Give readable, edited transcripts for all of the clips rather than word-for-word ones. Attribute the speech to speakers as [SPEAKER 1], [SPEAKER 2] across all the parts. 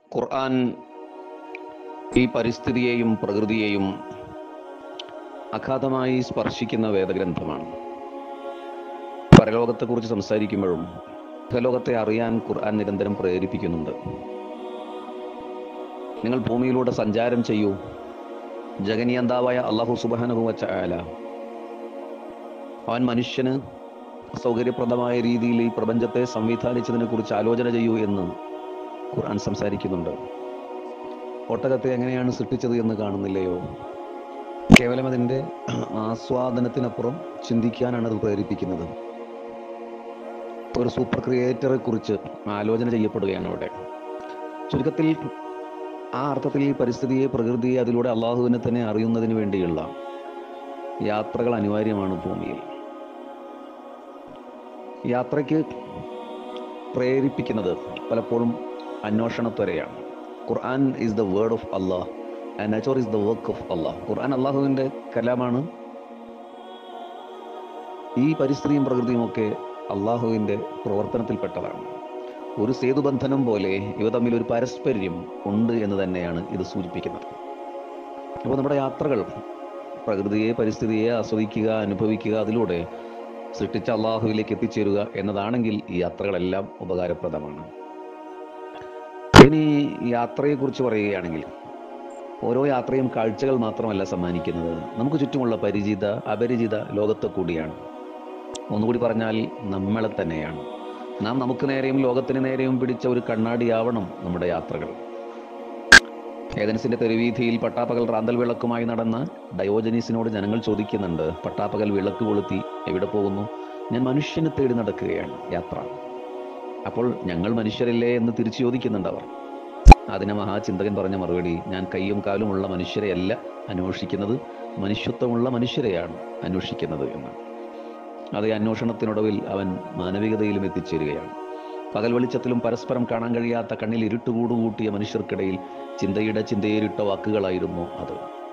[SPEAKER 1] ഖുർആൻ ഈ പരിസ്ഥിതിയെയും പ്രകൃതിയെയും അഗാധമായി സ്പർശിക്കുന്ന വേദഗ്രന്ഥമാണ്. പരലോകത്തെക്കുറിച്ച് സംസാരിക്കുമ്പോഴും ഇഹലോകത്തെ അറിയാൻ ഖുർആൻ നിരന്തരം പ്രേരിപ്പിക്കുന്നുണ്ട്. നിങ്ങൾ ഭൂമിയിലൂടെ സഞ്ചാരം ചെയ്യൂ. ജഗനിയന്താവായ അല്ലാഹു സുബ്ഹാനഹു വ തആല അവൻ മനുഷ്യന് സൗകര്യപ്രദമായ രീതിയിൽ ഈ പ്രപഞ്ചത്തെ സംവിധാനിച്ചതിനെ കുറിച്ച് ആലോചന ചെയ്യൂ എന്ന് ഖുർആൻ സംസാരിക്കുന്നുണ്ട്. ഒട്ടകത്തെ എങ്ങനെയാണ് സൃഷ്ടിച്ചത് എന്ന് കാണുന്നില്ലയോ? കേവലം അതിൻ്റെ ആസ്വാദനത്തിനപ്പുറം ചിന്തിക്കാനാണ് അത് പ്രേരിപ്പിക്കുന്നത്. ഒരു സൂപ്പർ ക്രിയേറ്ററെ കുറിച്ച് ആലോചന ചെയ്യപ്പെടുകയാണ് അവിടെ. ചുരുക്കത്തിൽ ആ അർത്ഥത്തിൽ ഈ പരിസ്ഥിതിയെ, പ്രകൃതിയെ, അതിലൂടെ അള്ളാഹുവിനെ തന്നെ അറിയുന്നതിന് വേണ്ടിയുള്ള യാത്രകൾ അനിവാര്യമാണ് ഭൂമിയിൽ. യാത്രയ്ക്ക് പ്രേരിപ്പിക്കുന്നത് പലപ്പോഴും അന്വേഷണത്വരയാണ്. Quran is the word of Allah and nature is the work of Allah. Quran അള്ളാഹുവിൻ്റെ കലാമാണ്. ഈ പരിസ്ഥിതിയും പ്രകൃതിയും ഒക്കെ അള്ളാഹുവിൻ്റെ പ്രവർത്തനത്തിൽപ്പെട്ടതാണ്. ഒരു സേതുബന്ധനം പോലെ ഇവ തമ്മിൽ ഒരു പരസ്പര്യം ഉണ്ട് എന്ന് തന്നെയാണ് ഇത് സൂചിപ്പിക്കുന്നത്. അപ്പോൾ നമ്മുടെ യാത്രകൾ പ്രകൃതിയെ, പരിസ്ഥിതിയെ ആസ്വദിക്കുക, അനുഭവിക്കുക, അതിലൂടെ സൃഷ്ടിച്ച അള്ളാഹുവിലേക്ക് എത്തിച്ചേരുക എന്നതാണെങ്കിൽ ഈ യാത്രകളെല്ലാം ഉപകാരപ്രദമാണ്. ഇനി യാത്രയെക്കുറിച്ച് പറയുകയാണെങ്കിൽ ഓരോ യാത്രയും കാഴ്ചകൾ മാത്രമല്ല സമ്മാനിക്കുന്നത്, നമുക്ക് ചുറ്റുമുള്ള പരിചിത അപരിചിത ലോകത്തെ കൂടിയാണ്. ഒന്നുകൂടി പറഞ്ഞാൽ നമ്മളെ തന്നെയാണ്. നാം നമുക്ക് നേരെയും ലോകത്തിന് നേരെയും പിടിച്ച ഒരു കണ്ണാടിയാവണം നമ്മുടെ യാത്രകൾ. ഏഥൻസിന്റെ തെരുവീഥിയിൽ പട്ടാപ്പകൽ റാന്തൽ വിളക്കുമായി നടന്ന ഡയോജനീസിനോട് ജനങ്ങൾ ചോദിക്കുന്നുണ്ട്, പട്ടാപ്പകൽ വിളക്ക് കൊളുത്തി എവിടെ പോകുന്നു? ഞാൻ മനുഷ്യനെ തേടി നടക്കുകയാണ്, യാത്ര. അപ്പോൾ ഞങ്ങൾ മനുഷ്യരല്ലേ എന്ന് തിരിച്ചു ചോദിക്കുന്നുണ്ട് അവർ. അതിന് മഹാചിന്തകൻ പറഞ്ഞ മറുപടി, ഞാൻ കയ്യും കാലുമുള്ള മനുഷ്യരെയല്ല അന്വേഷിക്കുന്നത്, മനുഷ്യത്വമുള്ള മനുഷ്യരെയാണ് അന്വേഷിക്കുന്നത് എന്ന്. അതേ അന്വേഷണത്തിനൊടുവിൽ അവൻ മാനവികതയിലും എത്തിച്ചേരുകയാണ്. പകൽ വെളിച്ചത്തിലും പരസ്പരം കാണാൻ കഴിയാത്ത കണ്ണിൽ ഇരുട്ടുകൂടുകൂട്ടിയ മനുഷ്യർക്കിടയിൽ ചിന്തയേറിട്ട വാക്കുകളായിരുന്നു അത്.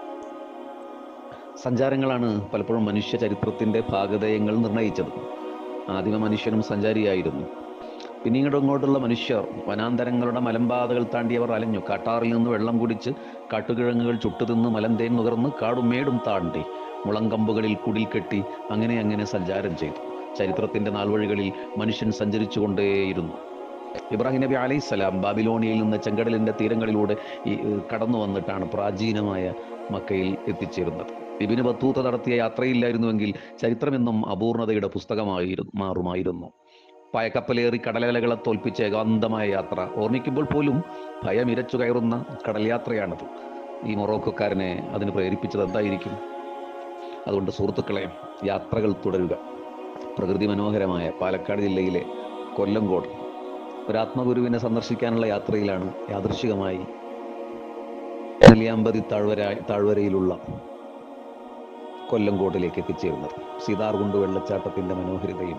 [SPEAKER 1] സഞ്ചാരങ്ങളാണ് പലപ്പോഴും മനുഷ്യ ചരിത്രത്തിൻ്റെ ഭാഗധേയങ്ങൾ നിർണയിച്ചത്. ആദിമ മനുഷ്യനും സഞ്ചാരിയായിരുന്നു. പിന്നീട് അങ്ങോട്ടുള്ള മനുഷ്യർ വനാന്തരങ്ങളുടെ മലമ്പാതകൾ താണ്ടിയവർ അലഞ്ഞു. കാട്ടാറിൽ നിന്ന് വെള്ളം കുടിച്ച്, കാട്ടുകിഴങ്ങുകൾ ചുട്ടുതിന്ന്, മലന്തേൻ നുകർന്ന്, കാടും മേടും താണ്ടി, മുളങ്കമ്പുകളിൽ കുടിൽ കെട്ടി, അങ്ങനെ സഞ്ചാരം ചെയ്തു. ചരിത്രത്തിൻ്റെ നാൾവഴികളിൽ മനുഷ്യൻ സഞ്ചരിച്ചു കൊണ്ടേയിരുന്നു. ഇബ്രാഹിം നബി അലൈഹിസ്സലാം ബാബിലോണിയയിൽ നിന്ന് ചെങ്കടലിൻ്റെ തീരങ്ങളിലൂടെ കടന്നു വന്നിട്ടാണ് പ്രാചീനമായ മക്കയിൽ എത്തിച്ചേരുന്നത്. ഇബ്നു ബത്തൂത്ത നടത്തിയ യാത്രയില്ലായിരുന്നുവെങ്കിൽ ചരിത്രമെന്നും അപൂർണതയുടെ മാറുമായിരുന്നു. പായക്കപ്പലേറി കടലലകളെ തോൽപ്പിച്ച ഏകാന്തമായ യാത്ര ഓർമ്മിക്കുമ്പോൾ പോലും ഭയമിരച്ചു കയറുന്ന കടൽ യാത്രയാണത്. ഈ മൊറോക്കോക്കാരനെ അതിന് പ്രേരിപ്പിച്ചത് എന്തായിരിക്കും? അതുകൊണ്ട് സുഹൃത്തുക്കളെ, യാത്രകൾ തുടരുക. പ്രകൃതി മനോഹരമായ പാലക്കാട് ജില്ലയിലെ കൊല്ലങ്കോട് ഒരാത്മഗുരുവിനെ സന്ദർശിക്കാനുള്ള യാത്രയിലാണ് യാദൃശികമായി നെല്ലിയാമ്പതി താഴ്വരയിലുള്ള കൊല്ലങ്കോട്ടിലേക്ക് എത്തിച്ചേരുന്നത്. സീതാർകുണ്ട് വെള്ളച്ചാട്ടത്തിൻ്റെ മനോഹരിതയും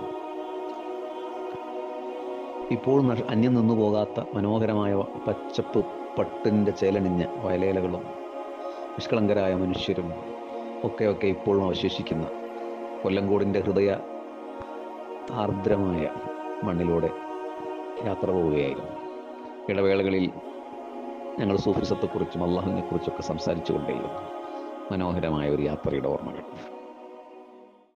[SPEAKER 1] ഇപ്പോൾ അന്യം നിന്നു പോകാത്ത മനോഹരമായ പച്ചപ്പ് പട്ടിൻ്റെ ചേലണിഞ്ഞ വയലേലകളും നിഷ്കളങ്കരായ മനുഷ്യരും ഒക്കെ ഇപ്പോഴും അവശേഷിക്കുന്ന കൊല്ലങ്കോടിൻ്റെ ഹൃദയ ആർദ്രമായ മണ്ണിലൂടെ യാത്ര പോവുകയായിരുന്നു. ഇടവേളകളിൽ ഞങ്ങൾ സൂഫിസത്തെക്കുറിച്ചും അള്ളാഹുവിനെക്കുറിച്ചൊക്കെ സംസാരിച്ചു കൊണ്ടേയിരുന്നു. മനോഹരമായ ഒരു യാത്രയുടെ ഓർമ്മകൾ.